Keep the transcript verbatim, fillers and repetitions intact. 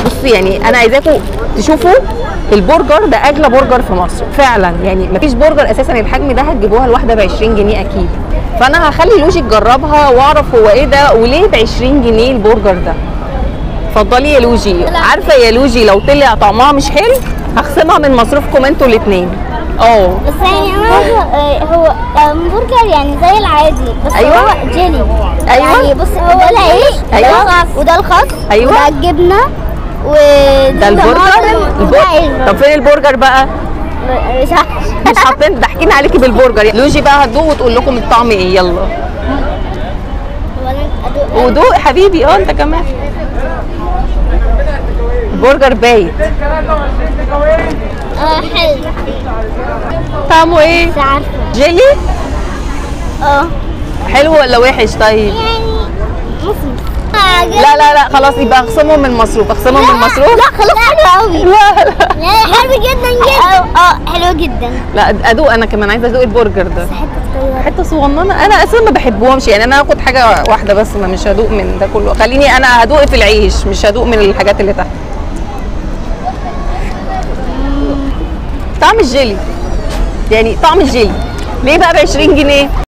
بصوا يعني انا عايزاكم تشوفوا البرجر ده اغلى برجر في مصر فعلا، يعني مفيش برجر اساسا الحجم ده هتجيبوها الواحده ب عشرين جنيه اكيد. فانا هخلي لوجي تجربها واعرف هو ايه ده وليه ب عشرين جنيه البرجر ده. اتفضلي يا لوجي. عارفه يا لوجي لو طلع طعمها مش حلو هخصمها من مصروفكم انتوا الاثنين. اه بس يعني انا هو همبرجر يعني زي العادي بس أيوة. هو جيلي. أيوة. يعني بص ده العيش أيوة. وده الخس أيوة. وده الجبنه ده البرجر. البرجر. طب فين البرجر بقى؟ مش عارفه مش حاطين ضاحكين عليكي بالبرجر. لوجي بقى هتدوق وتقول لكم الطعم ايه. يلا ودوق حبيبي. اه انت كمان. برجر بايت. اه حلو. طعمه ايه؟ مش عارفه. جيلي؟ اه حلو ولا وحش طيب؟ يعني مصمص. لا لا لا خلاص يبقى اخصمهم من مصروف. اخصمهم من مصروف؟ لا خلاص حلو قوي. لا لا لا حلو جدا جدا. اه حلو جدا. لا ادوق انا كمان. عايزه ادوق البرجر ده. حته صغيره. حته صغننه. انا اصلا ما بحبهمش يعني. انا هاخد حاجه واحده بس. ما مش هدوق من ده كله. خليني انا هدوق في العيش مش هدوق من الحاجات اللي تحت. طعم الجيلي يعني طعم الجيلي ليه بقى ب عشرين جنيه؟